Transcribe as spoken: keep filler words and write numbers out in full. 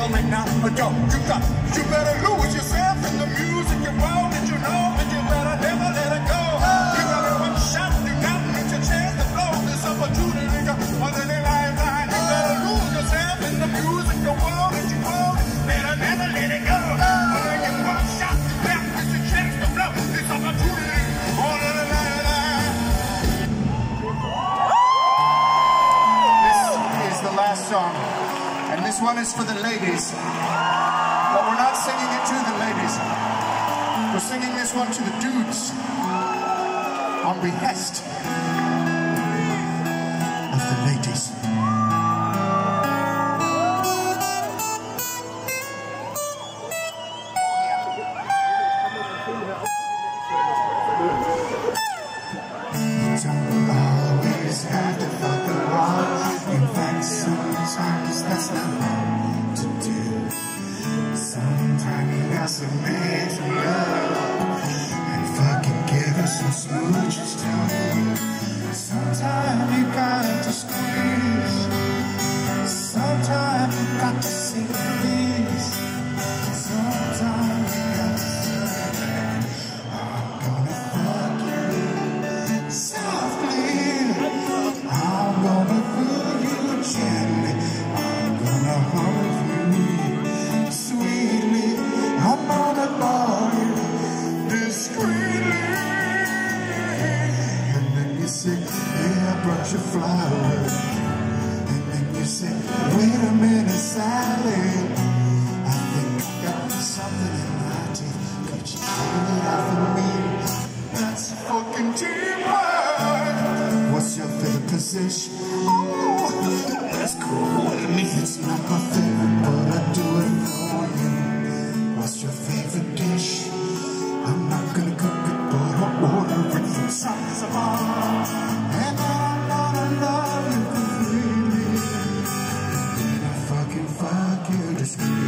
right now. Yo, you got, you better lose yourself in the music you want, and you know that you better never let it go. You got one shot, you got it's your chance to blow this opportunity. More than a lifeline, you better lose yourself in the music you want, and you want, better never let it go. More than one shot, you got it's your chance to blow this opportunity. More than a lifeline. This is the last song. And this one is for the ladies, but we're not singing it to the ladies. We're singing this one to the dudes on behest of the ladies. You don't always have to fuck around. In fact, sometimes that's not wrong to do. Sometimes you got some man to love and fucking give us some smooches too. Sometimes you got to squeeze. Sometimes you got to see these. Sometimes you got to say, I'm gonna fuck you softly. I'm gonna feel you gently. I'm gonna hold you sweetly. I'm gonna love you discreetly. And then you say, yeah, I brought you flowers. And then you say, wait a minute, Sally, I think I got something in my teeth. Could you clean it out for me? That's fucking teamwork. What's your favorite position? Oh, that's cool with me. It's not my favorite, but I do it for you. What's your favorite dish? I'm not gonna cook it, but I'll order it from Satisfier. And I'm gonna love you completely. And I fucking fuck you discreetly.